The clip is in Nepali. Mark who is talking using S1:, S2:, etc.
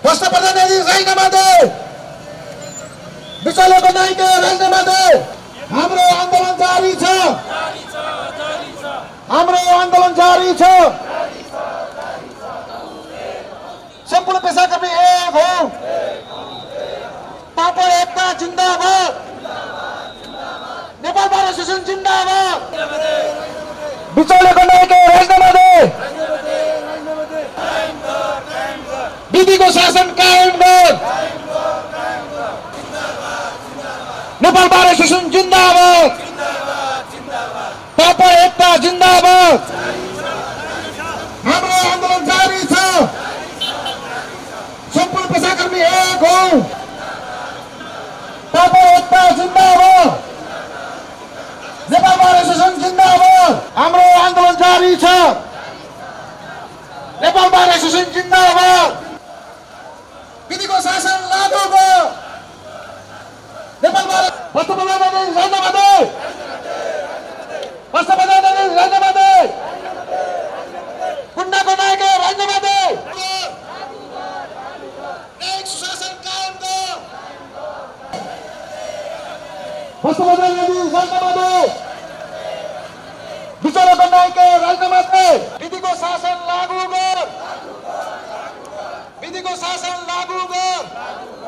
S1: भ्रष्ट प्रतिनिधि राजीनामा दे, विचलेको नायकको राजीनामा दे। हाम्रो आन्दोलन जारी छ, हाम्रो आन्दोलन जारी छ। सम्पूर्ण पेशाकर्मी एक हो, पापड एकता जिन्दाबाद, नेपाल बार एसोसिएसन जिन्दाबाद। विचलेको नायकको राजीनामा दे, विधिको शासन कायम गर, नेपाल बार एसोसिएसन जिन्दाबाद, पापड एकता जिन्दाबाद। हाम्रो आन्दोलन जारी छ, सम्पूर्ण पेशाकर्मी एक हो, पापड एकता जिन्दाबाद, नेपाल बार एसोसिएसन जिन्दाबाद। हाम्रो आन्दोलन जारी छ, नेपाल बार एसोसिएसन जिन्दाबाद। विधिको शासन लागू गर, नेपाल बार भ्रष्ट प्रतिनिधि राजीनामा दे, भ्रष्ट प्रतिनिधि राजीनामा दे, गुण्डाको नायकको राजीनामा दे, न्यायिक सुशासन कायम गर, भ्रष्ट प्रतिनिधि राजीनामा दे, विचलेको नायकको राजीनामा दे। विधिको शासन लागू गर, विधिको शासन लागू गर।